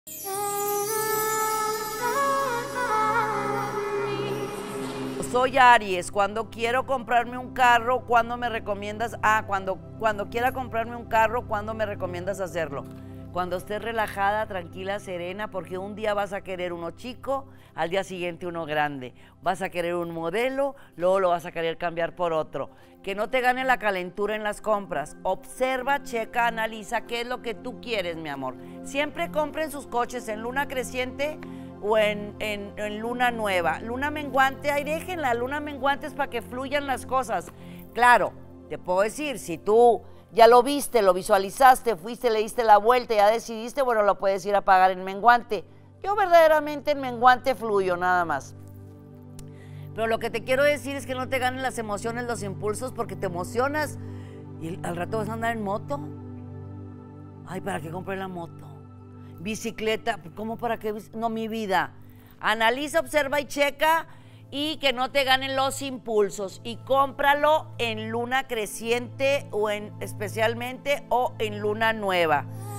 Soy Aries, cuando quiero comprarme un carro, ¿cuándo me recomiendas? Cuando quiera comprarme un carro, ¿cuándo me recomiendas hacerlo? Cuando estés relajada, tranquila, serena, porque un día vas a querer uno chico, al día siguiente uno grande. Vas a querer un modelo, luego lo vas a querer cambiar por otro. Que no te gane la calentura en las compras. Observa, checa, analiza qué es lo que tú quieres, mi amor. Siempre compren sus coches en luna creciente o en luna nueva. Luna menguante, ahí déjenla, luna menguante es para que fluyan las cosas. Claro, te puedo decir, si tú ya lo viste, lo visualizaste, fuiste, le diste la vuelta, ya decidiste, bueno, lo puedes ir a pagar en menguante. Yo verdaderamente en menguante fluyo, nada más. Pero lo que te quiero decir es que no te ganen las emociones, los impulsos, porque te emocionas y al rato vas a andar en moto. Ay, ¿para qué compré la moto? Bicicleta, ¿cómo para qué? No, mi vida. Analiza, observa y checa, y que no te ganen los impulsos, y cómpralo en luna creciente o especialmente o en luna nueva.